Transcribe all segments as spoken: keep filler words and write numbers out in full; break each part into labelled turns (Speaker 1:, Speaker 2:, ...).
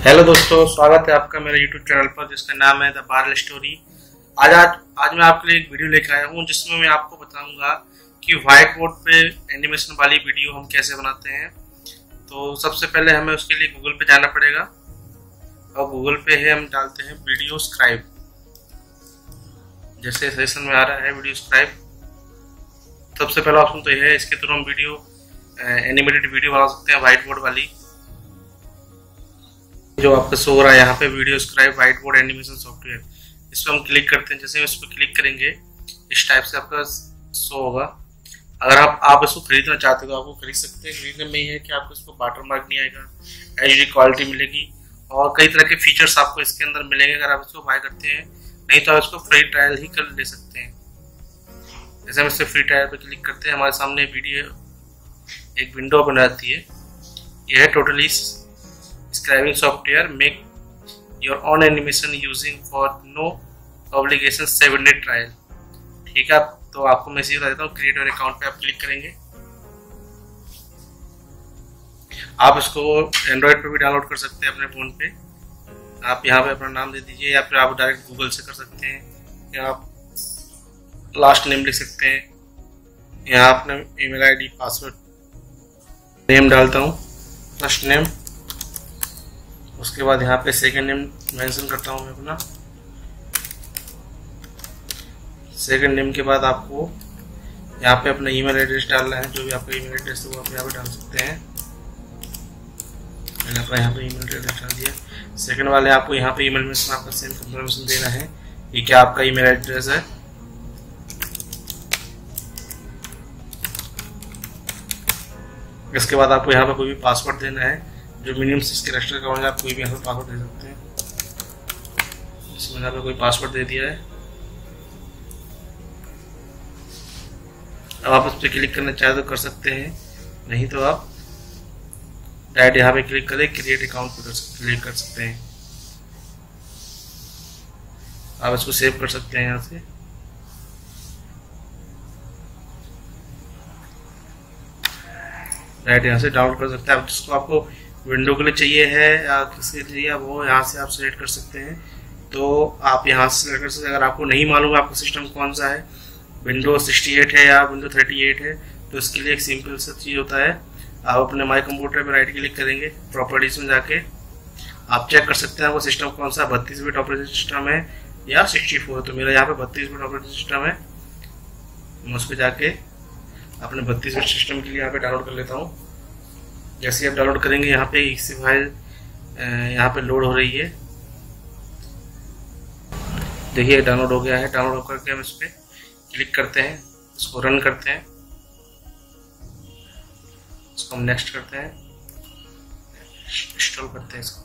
Speaker 1: Hello दोस्तों, स्वागत है आपका मेरे यूट्यूब चैनल पर जिसका नाम है द पार्ल स्टोरी। आज आज आज मैं आपके लिए एक वीडियो लेकर आया हूं जिसमें मैं आपको बताऊंगा कि व्हाइट बोर्ड पे एनिमेशन वाली वीडियो हम कैसे बनाते हैं। तो सबसे पहले हमें उसके लिए गूगल पे जाना पड़ेगा और गूगल पे है हम डालते हैं वीडियो स्क्राइब। जैसे सेशन में आ रहा है वीडियो स्क्राइब, सबसे पहला ऑप्शन तो यह है। इसके थ्रू हम वीडियो एनिमेटेड वीडियो बना सकते हैं व्हाइट बोर्ड वाली, जो आपका शो हो रहा है यहाँ पे video scribe whiteboard animation software. इस पर हम क्लिक करते हैं। जैसे हम इस पर क्लिक करेंगे इस टाइप से आपका शो होगा। अगर आप आप इसको खरीदना चाहते हो तो आपको खरीद सकते हैं। खरीदने में ये है कि आपको इसको वाटर मार्क नहीं आएगा, एच डी क्वालिटी मिलेगी और कई तरह के फीचर्स आपको इसके अंदर मिलेंगे अगर आप इसको बाय करते हैं। नहीं तो आप इसको फ्री ट्रायल ही कर ले सकते हैं। जैसे हम इससे फ्री ट्रायल पर क्लिक करते हैं, हमारे सामने वीडियो एक विंडो बन जाती है। यह है totally scribing software, make your own animation using for no obligation seven day trial. ठीक है, तो आपको मैं इसी बता देता हूँ। क्रिएट योर अकाउंट पे आप क्लिक करेंगे। आप इसको एंड्रॉयड पे भी डाउनलोड कर सकते हैं अपने फ़ोन पे। आप यहाँ पे अपना नाम दे दीजिए या फिर आप डायरेक्ट गूगल से कर सकते हैं, या आप लास्ट नेम लिख सकते हैं। यहाँ अपना ईमेल आईडी, पासवर्ड, नेम डालता हूँ, फर्स्ट नेम, उसके बाद यहाँ पे सेकंड नेम मेंशन करता हूँ मैं अपना। सेकंड नेम के बाद आपको यहाँ पे अपना ईमेल एड्रेस डालना है। जो भी आपका ईमेल एड्रेस है वो आप यहाँ पे डाल सकते हैं। मैंने अपना यहाँ पे ईमेल एड्रेस डाल दिया। सेकंड वाले आपको यहाँ पे ईमेल में आपका सेम कंफर्मेशन देना है कि क्या आपका ईमेल एड्रेस है। इसके बाद आपको यहाँ पे कोई भी पासवर्ड देना है जो मिनिमम सिक्स कैरेक्टर का होगा। आप कोई भी यहाँ पे पासवर्ड दे सकते हैं। इसमें यहाँ पे कोई पासवर्ड दे दिया है। अब आप उस पर क्लिक करना चाहे तो कर सकते हैं, नहीं तो आप डायरेक्ट यहाँ पे क्लिक करें, क्रिएट अकाउंट पे क्लिक कर सकते हैं। आप इसको सेव कर सकते हैं यहाँ से। डायरेक्ट यहाँ से डाउनलोड कर सकते हैं। आप जिसको आपको विंडो के लिए चाहिए है या किसी के लिए, वो यहाँ से आप सेलेक्ट कर सकते हैं। तो आप यहाँ से सेलेक्ट कर सकते हैं। अगर आपको नहीं मालूम आपका सिस्टम कौन सा है, विंडो सिक्सटी एट है या विंडो थर्टी एट है, तो इसके लिए एक सिंपल सा चीज़ होता है। आप अपने माई कंप्यूटर पर राइट क्लिक करेंगे, प्रॉपर्टीज में जाके आप चेक कर सकते हैं आपको सिस्टम कौन सा, बत्तीस बिट ऑपरेटिंग सिस्टम है या सिक्सटी फोर। तो मेरा यहाँ पे बत्तीस बिट ऑपरेटिंग सिस्टम है। मैं उस पर जाके अपने बत्तीस बिट सिस्टम के लिए यहाँ पे डाउनलोड कर लेता हूँ। जैसे आप डाउनलोड करेंगे यहाँ पे इक्सी फाइल यहाँ पे लोड हो रही है। देखिए डाउनलोड हो गया है। डाउनलोड होकर के हम इस पर क्लिक करते हैं, इसको रन करते हैं, इसको हम नेक्स्ट करते हैं, इंस्टॉल करते हैं इसको।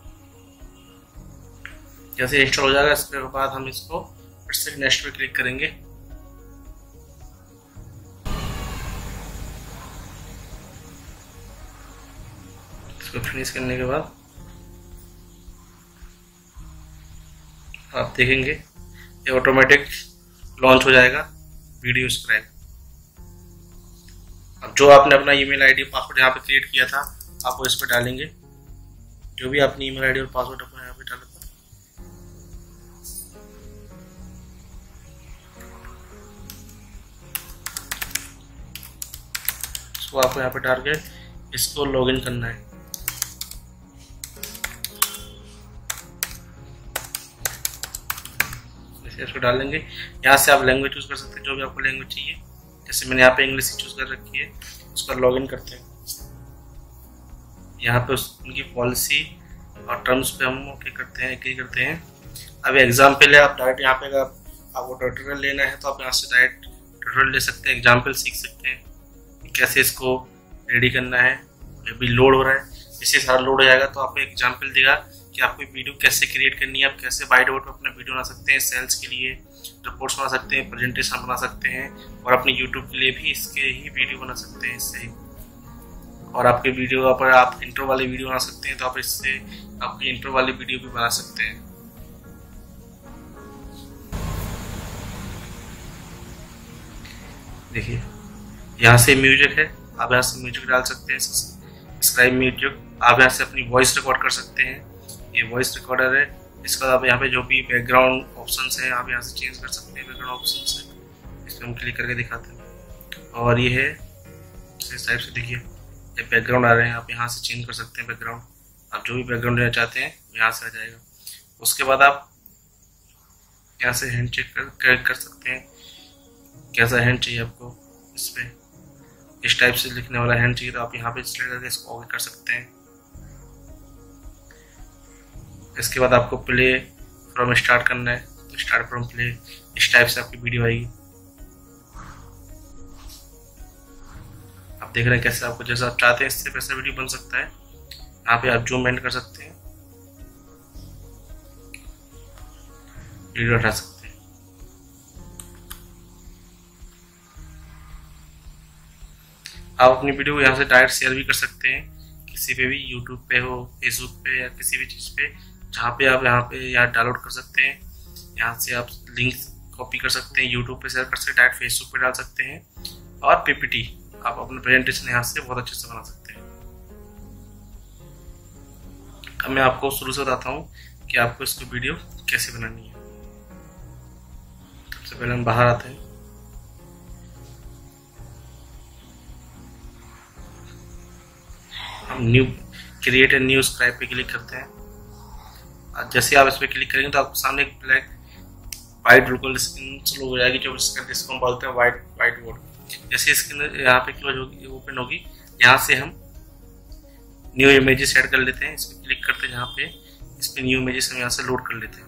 Speaker 1: जैसे इंस्टॉल हो जाएगा इसके बाद हम इसको फिर से नेक्स्ट पे क्लिक करेंगे। इसको फिनिश करने के बाद आप देखेंगे ये ऑटोमेटिक लॉन्च हो जाएगा वीडियो स्क्राइब। अब जो आपने अपना ईमेल आईडी पासवर्ड यहाँ पे क्रिएट किया था आप वो इस पर डालेंगे। जो भी आपने ईमेल आईडी और पासवर्ड अपना यहाँ पे डाला था, इसको आपको यहाँ पे डाल के इसको लॉगिन करना है। इसको डालेंगे। यहाँ से आप लैंग्वेज चूज कर सकते हैं, जो भी आपको लैंग्वेज चाहिए। जैसे मैंने यहाँ पे इंग्लिश चूज कर रखी है, उसका लॉगिन करते हैं। यहाँ पे उनकी पॉलिसी और टर्म्स पे हम ओके करते हैं, एग्री करते हैं। अब एग्जाम्पल है, आप डायरेक्ट यहाँ पे अगर आपको ट्यूटोरियल लेना है तो आप यहाँ से डायरेक्ट ट्यूटोरियल ले सकते हैं, एग्जाम्पल सीख सकते हैं कि कैसे इसको रेडी करना है। अभी लोड हो रहा है, इससे सारा लोड हो जाएगा तो आपको एग्जाम्पल देगा कि आपको वीडियो कैसे क्रिएट करनी है। आप कैसे व्हाइट बोर्ड पर अपना वीडियो बना सकते हैं, सेल्स के लिए रिपोर्ट्स बना सकते हैं, प्रेजेंटेशन बना सकते हैं और अपने यूट्यूब के लिए भी इसके ही वीडियो बना सकते हैं इससे ही। और आपके वीडियो पर आप इंट्रो वाली वीडियो बना सकते हैं, तो आप इससे आपकी इंट्रो वाली वीडियो भी बना सकते हैं। देखिए यहाँ से म्यूजिक है, आप यहाँ से म्यूजिक डाल सकते हैं, स्क्राइब म्यूजिक। आप यहाँ से अपनी वॉइस रिकॉर्ड कर सकते हैं, ये वॉइस रिकॉर्डर है। इसके बाद आप यहाँ पे जो भी बैकग्राउंड ऑप्शंस हैं आप यहाँ से चेंज कर सकते हैं। बैकग्राउंड ऑप्शंस है, इस पर हम क्लिक करके दिखाते हैं। और ये है इस टाइप से, देखिए ये बैकग्राउंड आ रहे हैं, आप यहाँ से चेंज कर सकते हैं बैकग्राउंड। आप जो भी बैकग्राउंड लेना चाहते हैं यहाँ से आ जाएगा। उसके बाद आप यहाँ से हैंड चेक कर, कर कर सकते हैं कैसा हैंड चाहिए आपको। इस पर इस टाइप से लिखने वाला हैंड चाहिए तो आप यहाँ पे सिलेक्ट करके इसको ओके कर सकते हैं। इसके बाद आपको प्ले फ्रॉम स्टार्ट करना है, तो स्टार्ट फ्रॉम प्ले इस टाइप से आपकी वीडियो आएगी। आप देख रहे हैं कैसे आपको जैसा आप चाहते हैं इससे वैसा वीडियो बन सकता है। यहाँ पे आप जूम इन कर सकते हैं, वीडियो हटा सकते हैं। आप अपनी वीडियो को यहाँ से डायरेक्ट शेयर भी कर सकते हैं, किसी पे भी, यूट्यूब पे हो, फेसबुक पे या किसी भी चीज़ पे, जहाँ पे आप यहाँ पे यहाँ डाउनलोड कर सकते हैं। यहाँ से आप लिंक कॉपी कर सकते हैं, यूट्यूब पे शेयर कर सकते हैं, डायरेक्ट फेसबुक पे डाल सकते हैं। और पीपीटी आप अपना प्रेजेंटेशन यहाँ से बहुत अच्छे से बना सकते हैं। अब मैं आपको शुरू से बताता हूँ कि आपको इसको वीडियो कैसे बनानी है। सबसे पहले हम बाहर आते हैं, हम new create a new scribe पे क्लिक करते हैं। जैसे आप इस पर क्लिक करेंगे तो आपको सामने एक ब्लैक वाइट बिल्कुल स्क्रीन स्लो हो जाएगी, जो जिसको हम बोलते हैं वाइट वाइट बोर्ड। जैसे स्क्रीन यहाँ पे क्लोज होगी, ओपन होगी, यहाँ से हम न्यू इमेजेस ऐड कर लेते हैं। इस पर क्लिक करते हैं, यहाँ पे इस पर न्यू इमेजेस हम यहाँ से लोड कर लेते हैं।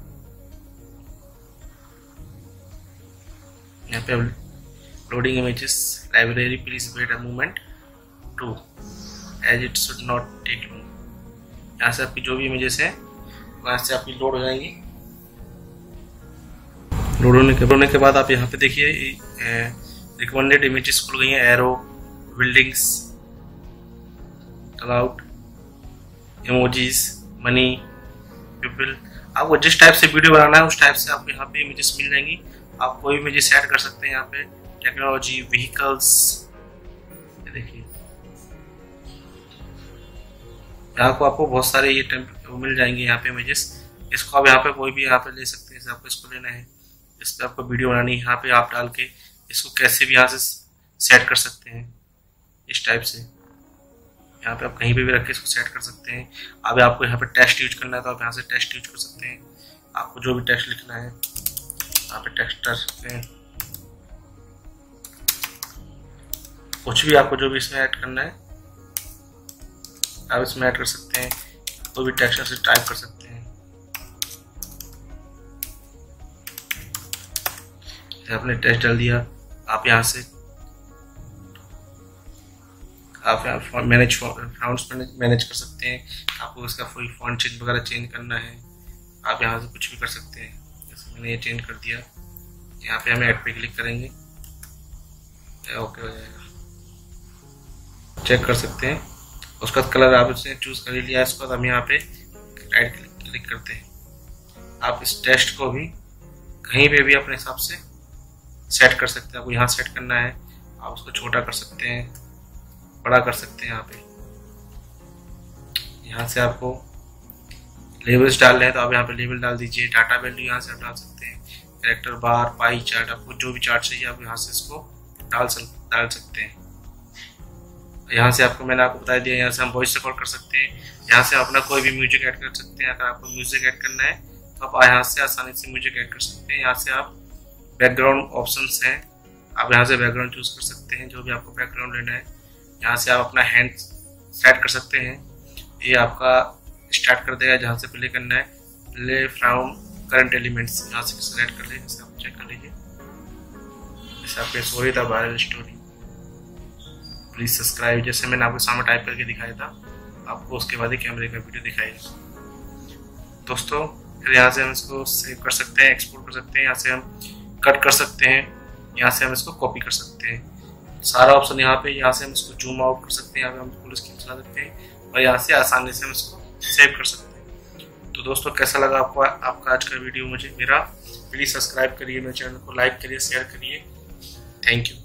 Speaker 1: यहाँ पे loading images library, please wait a moment to as it should not take long. यहाँ से आपकी जो भी इमेजेस हैं वहाँ से आपकी लोड हो जाएंगी। लोड होने के होने के बाद आप यहाँ पे देखिए रिकमेंडेड इमेजेस खुल गई हैं, arrow, buildings, cloud, emojis, money, people. आपको जिस टाइप से वीडियो बनाना है उस टाइप से आपको यहाँ पे इमेजेस मिल जाएंगी। आप कोई इमेजेस ऐड कर सकते हैं यहाँ पे। टेक्नोलॉजी, व्हीकल्स, देखिए यहाँ को आपको बहुत सारे ये वो मिल जाएंगे यहाँ पे इमेजेस। इसको आप यहाँ पे कोई भी यहाँ पे ले सकते हैं। जैसे आपको इसको लेना है, इस पर आपको वीडियो बनानी है, यहाँ पे आप डाल के इसको कैसे भी यहाँ से सेट कर सकते हैं इस टाइप से। यहाँ पे आप कहीं पे भी रख के इसको सेट कर सकते हैं। अब आपको यहाँ पे टेक्स्ट यूज करना है तो आप यहाँ से टेक्स्ट यूज कर सकते हैं। आपको जो भी टेक्स्ट लिखना है यहाँ पे टेक्स्ट कर सकते हैं। कुछ भी आपको जो भी इसमें ऐड करना है आप इसमें ऐड कर सकते हैं। कोई भी टेक्स्ट से टाइप कर सकते हैं। आपने टेक्स्ट डाल दिया, आप यहाँ से आप यहाँ मैनेज फॉन्ट्स मैनेज कर सकते हैं। आपको इसका कोई फॉन्ट चेंज वगैरह चेंज करना है आप यहाँ से कुछ भी कर सकते हैं। जैसे मैंने ये चेंज कर दिया, यहाँ पे हम ऐड पे क्लिक करेंगे, ओके हो जाएगा। चेक कर सकते हैं। उसका कलर आप इसने चूज कर लिया। इसके बाद हम यहाँ पे राइट क्लिक करते हैं। आप इस टेक्स्ट को भी कहीं पे भी अपने हिसाब से सेट कर सकते हैं। आपको यहाँ सेट करना है, आप उसको छोटा कर सकते हैं, बड़ा कर सकते हैं। यहाँ पे यहाँ से आपको लेबल्स डालने हैं तो आप यहाँ पे लेबल डाल दीजिए। डाटा वैल्यू यहाँ से आप डाल सकते हैं। कैरेक्टर बार, पाई चार्ट, आपको जो भी चार्ट चाहिए आप यहाँ से इसको डाल सक डाल सकते हैं। यहाँ से आपको मैंने आपको बता दिया, यहाँ से हम वॉइस रिकॉर्ड कर सकते हैं। यहाँ से अपना कोई भी म्यूजिक ऐड कर सकते हैं। अगर आपको म्यूजिक ऐड करना है तो आप यहाँ से आसानी से म्यूजिक ऐड कर सकते हैं। यहाँ से आप बैकग्राउंड ऑप्शंस हैं, आप यहाँ से बैकग्राउंड चूज कर सकते हैं, जो भी आपको बैकग्राउंड लेना है। यहाँ से आप अपना हैंड सेट कर सकते हैं। ये आपका स्टार्ट कर देगा जहाँ से प्ले करना है। प्ले फ्रॉम करंट एलिमेंट्स, यहाँ से सेलेक्ट कर लीजिए। आप चेक कर लीजिए, जैसे आपके स्टोरी था वायरल स्टोरी, प्लीज सब्सक्राइब, जैसे मैंने आपको सामने टाइप करके दिखाया था, आपको उसके बाद ही कैमरे का वीडियो दिखाएगा। दोस्तों फिर यहाँ से हम इसको सेव कर सकते हैं, एक्सपोर्ट कर सकते हैं। यहाँ से हम कट कर सकते हैं, यहाँ से हम इसको कॉपी कर सकते हैं। सारा ऑप्शन यहाँ पे। यहाँ से हम इसको जूम आउट कर सकते हैं, यहाँ पे हम फुल स्क्रीन चला सकते हैं और यहाँ से आसानी से हम इसको सेव कर सकते हैं। तो दोस्तों कैसा लगा आपको आपका आज का वीडियो मुझे मेरा, प्लीज़ सब्सक्राइब करिए मेरे चैनल को, लाइक करिए, शेयर करिए। Thank you.